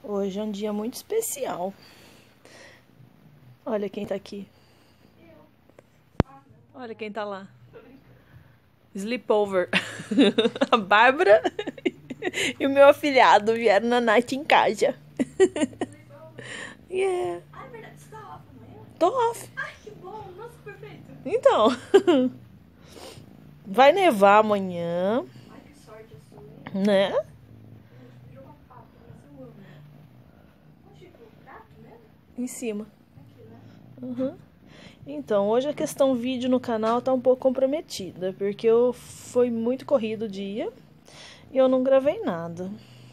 Hoje é um dia muito especial. Olha quem tá aqui. Olha quem tá lá. Sleepover. A Bárbara e o meu afilhado vieram na night em casa. Yeah. Ah, é verdade, você tá off amanhã? Tô off. Ai, que bom, nossa, perfeito. Então. Vai nevar amanhã, Ai, que sorte a sua, hein? né? Virou uma papa, mas eu amo. Onde ficou o prato mesmo? Em cima. Aqui, né? Uhum. Então, hoje a questão vídeo no canal tá um pouco comprometida, porque foi muito corrido o dia e eu não gravei nada.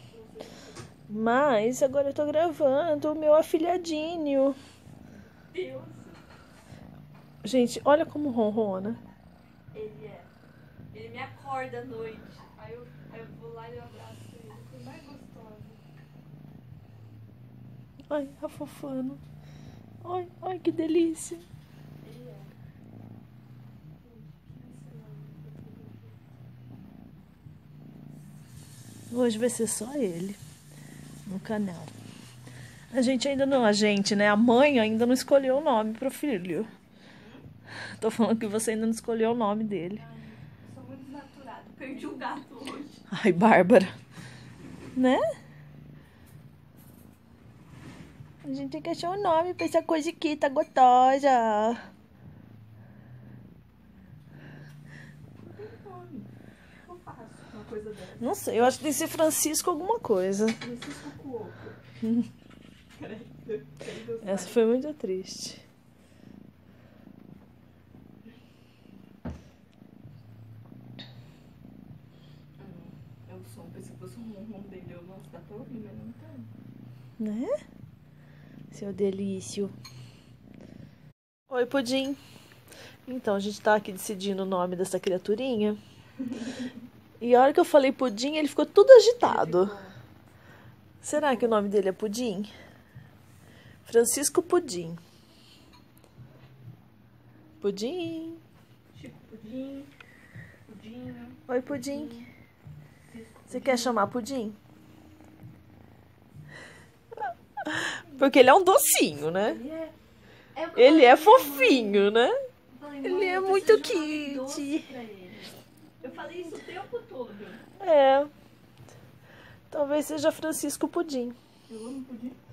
Mas agora eu tô gravando o meu afilhadinho. Deus. Gente, olha como ronrona. Ele é. Ele me acorda à noite. Aí eu vou lá e eu abraço ele. Coisa mais gostosa. Ai, afofando. Ai, ai, que delícia. Ele é. Hoje vai ser só ele no canal. A gente ainda não, né? A mãe ainda não escolheu o nome pro filho. Tô falando que você ainda não escolheu o nome dele. Ai, eu sou muito desnaturada. Perdi o gato hoje. Ai, Bárbara. Né? A gente tem que achar um nome pra essa coisa aqui, tá gostosa. Não tem nome. O que eu faço com uma coisa dessa? Não sei, eu acho que tem que ser Francisco alguma coisa. Francisco Cuoco. Essa foi muito triste. É o som, pensei que fosse um ronron dele. Eu não dá pra ouvir, mas não tá. Né? Seu delício. Oi, Pudim. Então, a gente tá aqui decidindo o nome dessa criaturinha. E a hora que eu falei Pudim, ele ficou tudo agitado. Será que o nome dele é Pudim? Francisco Pudim. Pudim. Chico Pudim. Pudinho. Oi, Pudim. Você quer chamar Pudim? Porque ele é um docinho, né? Ele é fofinho, né? Ele é muito cute. Eu falei isso o tempo todo. É. Talvez seja Francisco Pudim. Eu amo pudim.